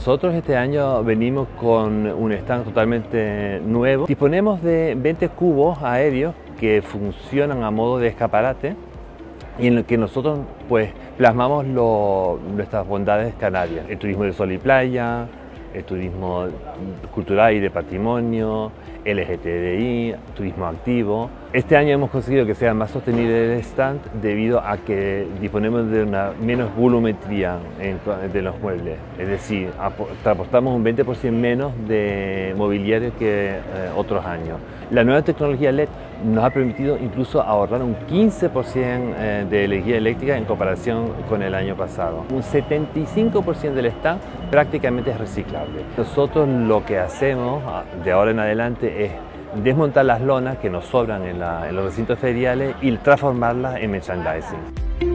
Nosotros este año venimos con un stand totalmente nuevo. Disponemos de 20 cubos aéreos que funcionan a modo de escaparate y en el que nosotros pues plasmamos nuestras bondades canarias, el turismo de sol y playa, el turismo cultural y de patrimonio, LGTBI, turismo activo. Este año hemos conseguido que sea más sostenible el stand debido a que disponemos de una menos volumetría de los muebles, es decir, apostamos un 20% menos de mobiliario que otros años. La nueva tecnología LED nos ha permitido incluso ahorrar un 15% de energía eléctrica en comparación con el año pasado. Un 75% del stand prácticamente es reciclable. Nosotros lo que hacemos de ahora en adelante es desmontar las lonas que nos sobran en los recintos feriales y transformarlas en merchandising.